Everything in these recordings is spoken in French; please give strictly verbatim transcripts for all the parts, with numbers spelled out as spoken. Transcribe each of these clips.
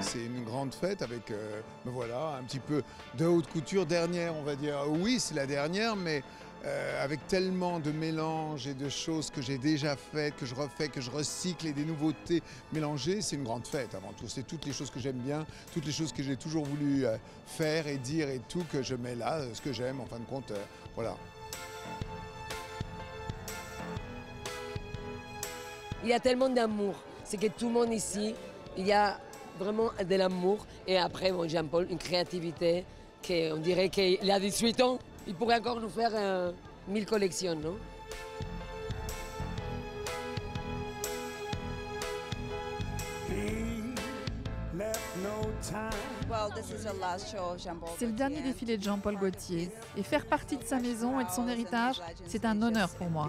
c'est une grande fête avec, euh, me voilà, un petit peu de haute couture, dernière on va dire. Oui, c'est la dernière, mais euh, avec tellement de mélanges et de choses que j'ai déjà faites, que je refais, que je recycle et des nouveautés mélangées, c'est une grande fête avant tout. C'est toutes les choses que j'aime bien, toutes les choses que j'ai toujours voulu euh, faire et dire et tout que je mets là, ce que j'aime en fin de compte, euh, voilà. Il y a tellement d'amour, c'est que tout le monde ici, il y a vraiment de l'amour. Et après, bon, Jean-Paul, une créativité qu'on dirait qu'il a dix-huit ans, il pourrait encore nous faire euh, mille collections, non? C'est le dernier défilé de Jean-Paul Gaultier. Et faire partie de sa maison et de son héritage, c'est un honneur pour moi.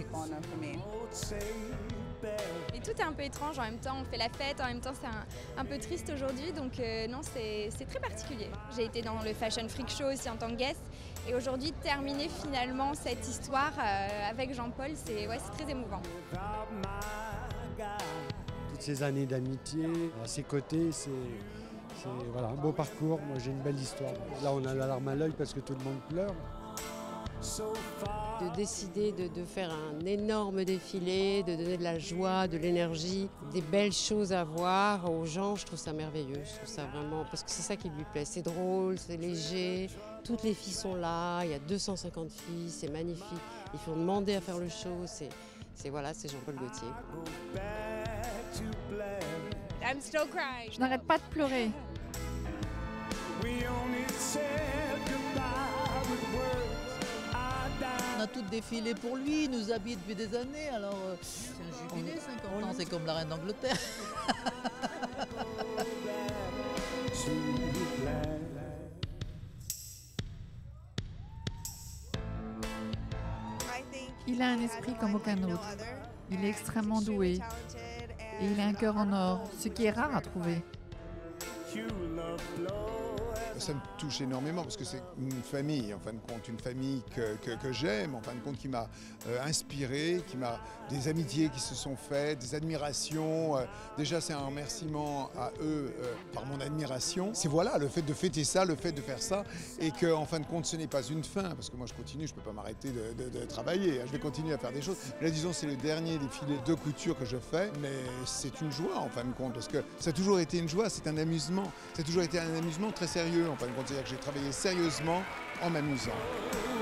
Et tout est un peu étrange en même temps, on fait la fête, en même temps c'est un, un peu triste aujourd'hui, donc euh, non, c'est très particulier. J'ai été dans le Fashion Freak Show aussi en tant que guest, et aujourd'hui terminer finalement cette histoire euh, avec Jean-Paul, c'est ouais, très émouvant. Toutes ces années d'amitié, à ses côtés, c'est voilà, un beau parcours. Moi j'ai une belle histoire. Là on a la larme à l'œil parce que tout le monde pleure. De décider de, de faire un énorme défilé, de donner de la joie, de l'énergie, des belles choses à voir aux gens, je trouve ça merveilleux. Je trouve ça vraiment, parce que c'est ça qui lui plaît. C'est drôle, c'est léger, toutes les filles sont là, il y a deux cent cinquante filles, c'est magnifique. Ils font demander à faire le show, c'est voilà, c'est Jean-Paul Gaultier. Je n'arrête pas de pleurer. On a toutes défilé pour lui, il nous habille depuis des années, alors euh, c'est un jubilé, cinquante ans, c'est comme la reine d'Angleterre. Il a un esprit comme aucun autre. Il est extrêmement doué. Et il a un cœur en or, ce qui est rare à trouver. Ça me touche énormément parce que c'est une famille, en fin de compte, une famille que, que, que j'aime, en fin de compte, qui m'a euh, inspiré, qui m'a des amitiés qui se sont faites, des admirations. Euh, déjà, c'est un remerciement à eux euh, par mon admiration. C'est voilà, le fait de fêter ça, le fait de faire ça, et que, en fin de compte, ce n'est pas une fin, parce que moi, je continue, je ne peux pas m'arrêter de, de, de travailler. Je vais continuer à faire des choses. Là, disons, c'est le dernier défilé de couture que je fais, mais c'est une joie, en fin de compte, parce que ça a toujours été une joie, c'est un amusement. Ça a toujours été un amusement très sérieux. En fin de compte, c'est-à-dire que j'ai travaillé sérieusement en m'amusant.